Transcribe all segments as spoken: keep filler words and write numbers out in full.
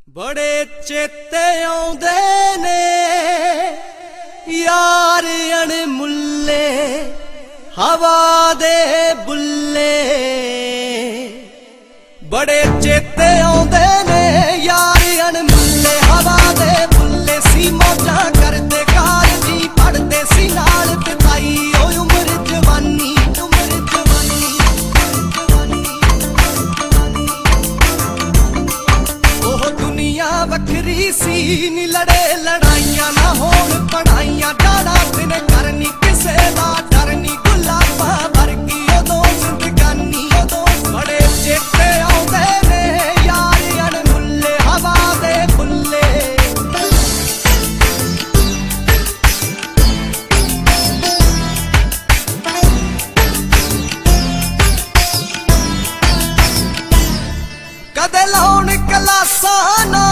बड़े चेते आउंदे ने यार अणमुल्ले हवा दे बुल्ले। बड़े चेते आउंदे ने यार अणमुल्ले हवा दे बुल्ले। सी मौजा करदे कालजी पढ़दे सी नाल बिताई ओ उम्र जवानी उम्र जवानी ओह दुनिया वखरी सी नी लड़े लड़ाइयां ना होण पढ़ाइयां। डाड़ा दिन करनी किसे दा डरनी गुलाबा वर्गी उदों जिंदगानी उदों। बड़े चेते आउंदे ने यार अणमुल्ले हवा दे बुल्ले। कदे लाउण क्लासां ना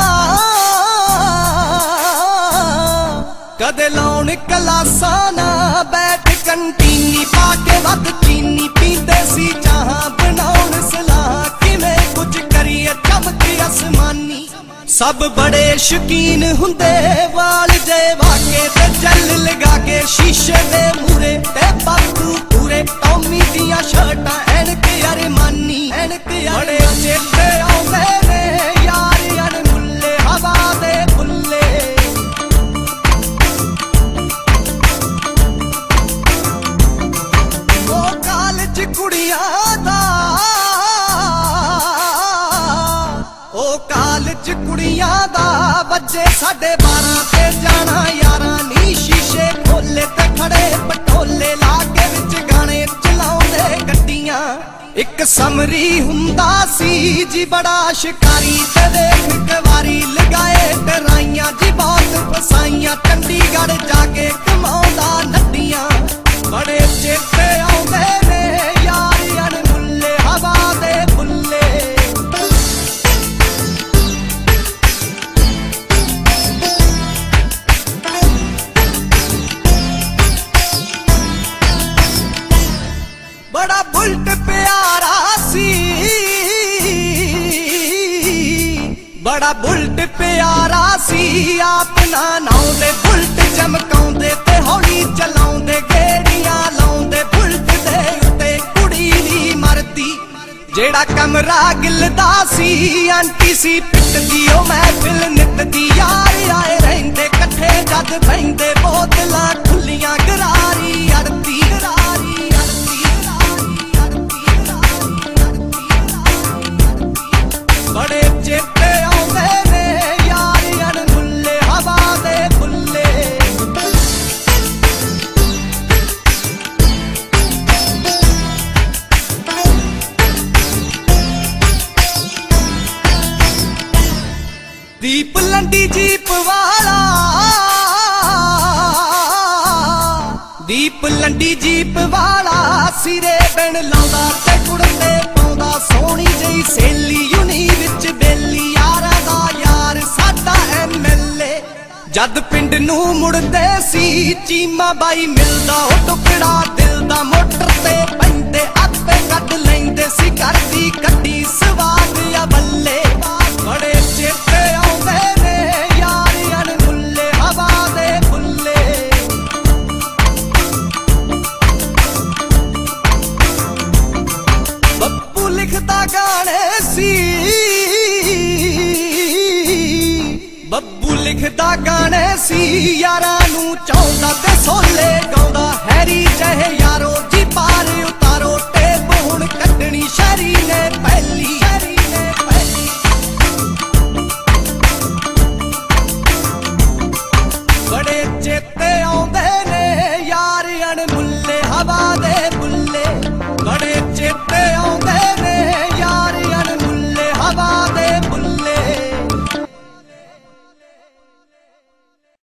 कदे लाउण क्लासां ना बैठ कंटीनी पाके वध चीनी पींदे सी चाहां बनाउण सलाह किवें कुछ करिए चमके आसमानी। सब बड़े शकीन हुंदे वाल जे वाके ते जल लगा के शीशे दे मूरे ते बातू पूरे टॉमी दियां शर्टां ऐनक अरमानी ऐनक। बड़े चेते आउंदे ने यार अणमुल्ले हवा दे बुल्ले। ओ कालज कुड़ियां दा ओ कालज कुड़ियां दा बजे साढ़े बारह ते जाना यारां नी। शीशे खोले ते खड़े पटोले लागे विच गाने चलाउंदे गड्डियां। एक समरी हुंदा सी जी बड़ा शिकारी ते देख कवारी लगाए डराइयां जी बहुत फसाइयां। चंडीगढ़ जाके कमाउंदा नड्डियां। बड़े चेते आउंदे ने यार अणमुल्ले हवा दे बुल्ले। बड़ा बुल्ट प्यारा सी बड़ा बुल्ट प्यारा सी अपना नाउंदे बुल्ट चमकाउंदे ते हौली चलाउंदे गेड़ियां लाउंदे। बुल्ट दे उत्ते कुड़ी नी मरदी जेड़ा कमरा गिलदा सी आंटी सी पिटदी ओ महफिल नितदी। यार आए रहिंदे कट्ठे जद बहिंदे बोतलां खुलियां गरारी अड़दी गरारी अड़दी। बड़े चेते आउंदे ने यार अणमुल्ले हवा दे बुल्ले। दीप लंडी जीप वाला दीप लंडी जीप वाला सिरे बिन लाउंदा ते कुड़ते पाउंदा। सोहनी जई सहेली यूनी विच बेली यारां दा यार साडा एमएलए। जद पिंड नूं मुड़दे सी चीमा बाई मिलदा ओ टुकड़ा दिल दा। मोटर ते पैंदे आपे कढ लैंदे सी घर दी गड्डी सवाद या बल्ले। बड़े चेते आउंदे ने यार अणमुल्ले हवा दे बुल्ले। बप्पू लिखदा गाने सी बब्बू लिखदा गाने सी यारां नूं चाहुंदा ते सोले गाउंदा। हैरी जहे यारो जी पार